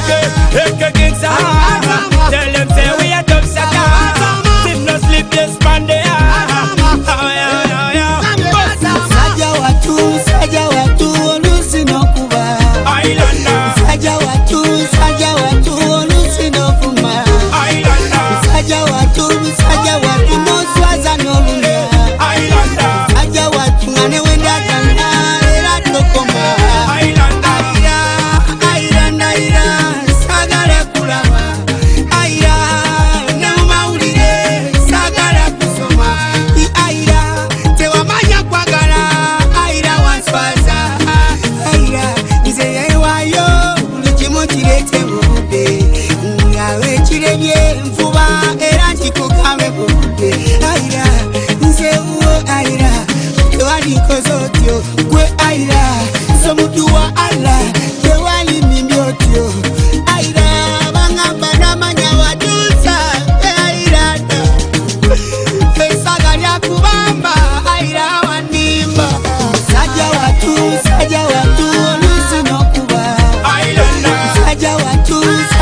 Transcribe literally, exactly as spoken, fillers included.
Eke gangsta. Tell them say we a tough sucker. Did no sleep just Monday. Saja watu, saja watu, olusi no kuba. Islander. Saja watu, saja watu, olusi no kuma. Islander. Saja watu, saja watu, no swaza no lunya. Islander. Saja watu, ngane wenda dana, era tokoma. Islander. Aira, aira, naira, sagara kulama. Aira, neuma ulire, sagara kusoma. I aira, tewa manya kwagala. Aira wanswaza. Aira, nze yewa yo, ulichimu chilete bude. Ngawe chilebye mfuba, era chikukame bude. Aira, nze uo aira, tewali kozotyo. Kwe aira, somutuwa ala, tewali mimbiyotyo. Aira, bangamba namanya wadusa. Aira, Saga kubamba, aira wanimba. Saja watu, saja watu, olusi no kuba. Islander. Saja watu,